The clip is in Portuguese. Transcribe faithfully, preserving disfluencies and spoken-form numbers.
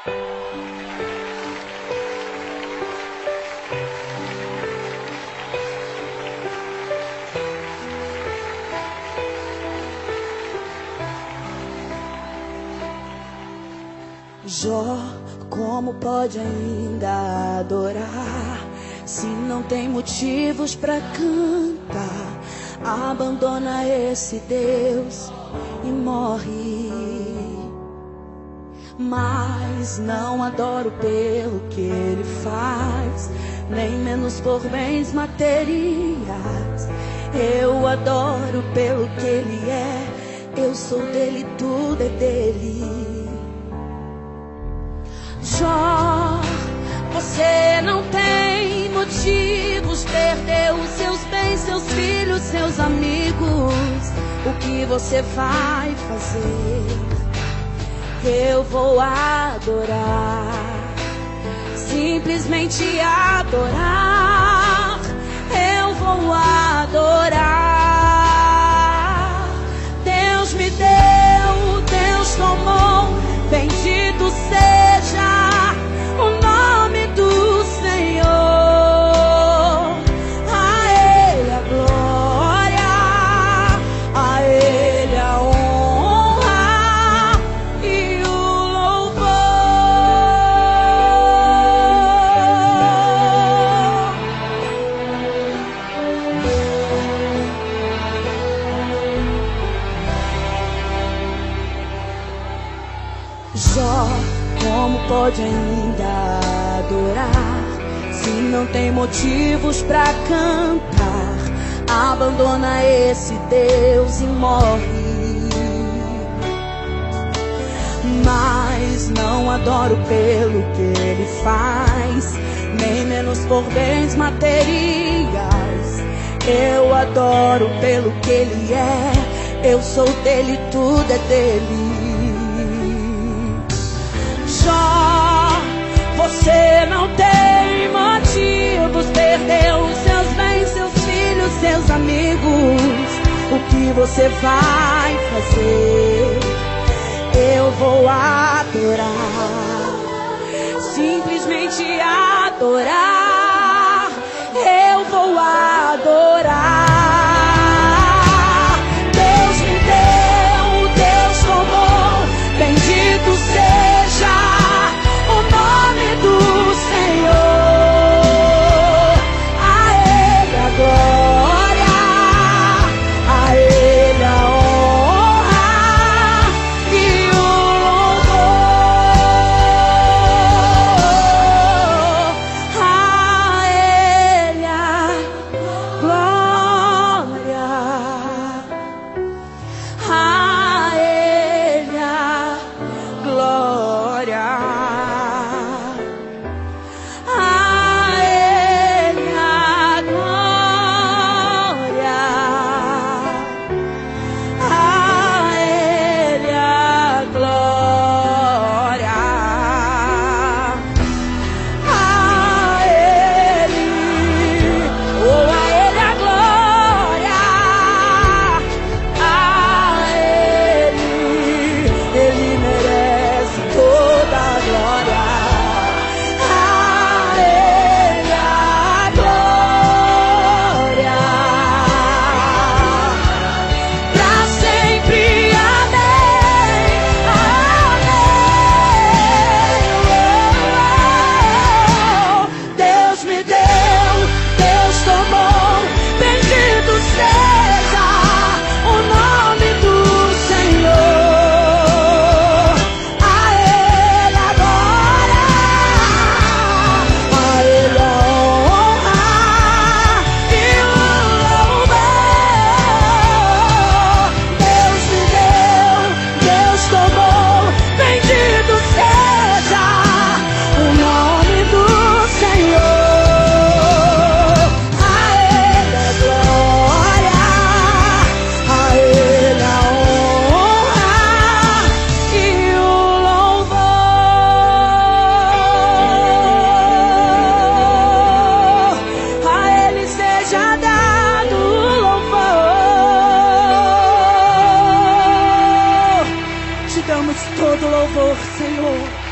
Jó, como pode ainda adorar se não tem motivos pra cantar? Abandona esse Deus e morre. Mas não adoro pelo que ele faz, nem menos por bens materiais. Eu adoro pelo que ele é, eu sou dele, tudo é dele. Jó, você não tem motivos, perdeu os seus bens, seus filhos, seus amigos. O que você vai fazer? Eu vou adorar, simplesmente adorar. Eu vou adorar. Deus me deu, Deus tomou, bendito seja o nome do Senhor. A Ele a glória, a Ele a honra e o louvor. Jó, como pode ainda adorar se não tem motivos pra cantar? Abandona esse Deus e morre. Mas não adoro pelo que ele faz, nem menos por bens materiais. Eu adoro pelo que ele é, eu sou dele, tudo é dele. Jó, você não tem motivos, perdeu os seus bens, seus filhos, seus amigos. O que você vai fazer? Eu vou adorar, simplesmente adorar. Eu vou adorar. Deus me deu, Deus tomou, bendito seja o nome do Senhor. A Ele a glória, a Ele a honra e o louvor. A Ele a glória, a Ele a glória. Todo louvor, Senhor.